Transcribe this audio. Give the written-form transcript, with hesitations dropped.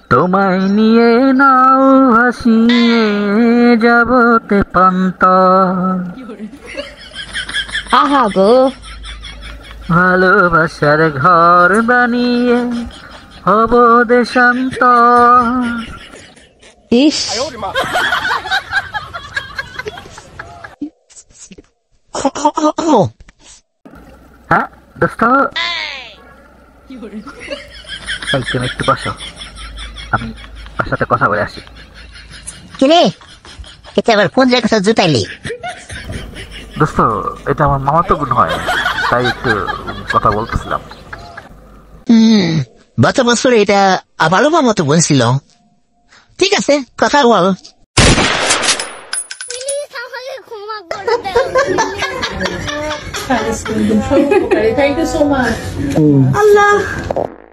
তোমায় নিয়ে নাও ভাসিয়ে যাবতে পান্তর। আহা গো, ভালোবাসার ঘর বানিয়ে হব দেশান্তর। ইস হ্যাঁ দোস্ত, তুমি একটু বসো, আমি ওর সাথে কথা বলে আসি। কিরে, এটা আবার কোন জায়গা থেকে জুতাইলি? দোস্ত, এটা আমার মামাতো বোন হয়, তাই একটু কথা বলতেছিলাম। গত বছর এটা আবারও আমার মতো বলছিল। ঠিক আছে, কথা বল। Thank you so much. Allah.